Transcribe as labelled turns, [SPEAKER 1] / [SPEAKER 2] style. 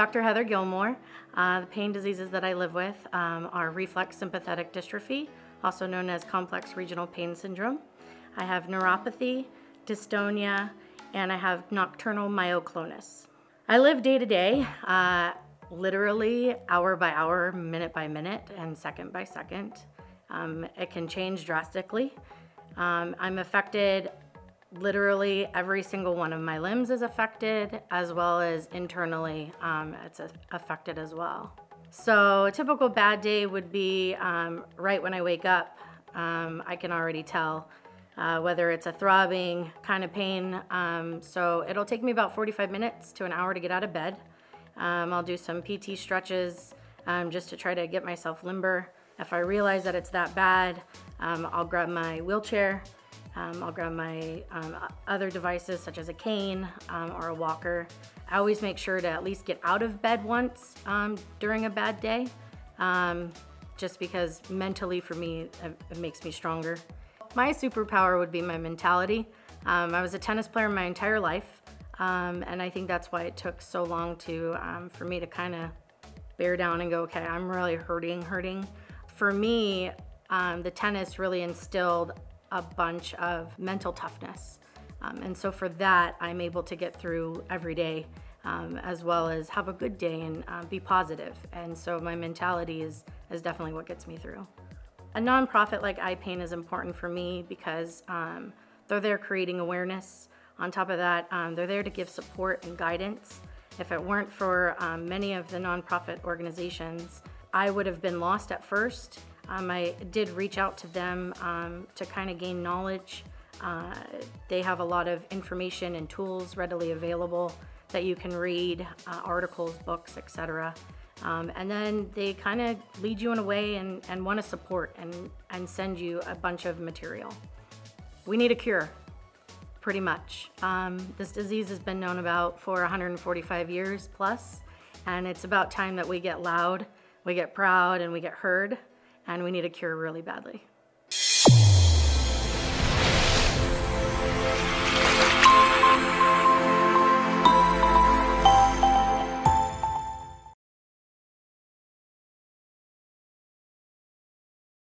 [SPEAKER 1] Dr. Heather Gilmore. The pain diseases that I live with are reflex sympathetic dystrophy, also known as complex regional pain syndrome. I have neuropathy, dystonia, and I have nocturnal myoclonus. I live day to day, literally hour by hour, minute by minute, and second by second. It can change drastically. I'm affected. Literally every single one of my limbs is affected, as well as internally it's affected as well. So a typical bad day would be right when I wake up. I can already tell whether it's a throbbing kind of pain. So it'll take me about 45 minutes to an hour to get out of bed. I'll do some PT stretches just to try to get myself limber. If I realize that it's that bad, I'll grab my wheelchair. I'll grab my other devices such as a cane or a walker. I always make sure to at least get out of bed once during a bad day, just because mentally for me, it makes me stronger. My superpower would be my mentality. I was a tennis player my entire life, and I think that's why it took so long for me to kind of bear down and go, okay, I'm really hurting. For me, the tennis really instilled a bunch of mental toughness. And so for that, I'm able to get through every day, as well as have a good day and be positive. And so my mentality is definitely what gets me through. A nonprofit like iPain is important for me because they're there creating awareness. On top of that, they're there to give support and guidance. If it weren't for many of the nonprofit organizations, I would have been lost at first. I did reach out to them to kind of gain knowledge. They have a lot of information and tools readily available that you can read, articles, books, etc. And then they kind of lead you in a way and want to support and send you a bunch of material. We need a cure, pretty much. This disease has been known about for 145 years plus, and it's about time that we get loud, we get proud, and we get heard. And we need a cure really badly.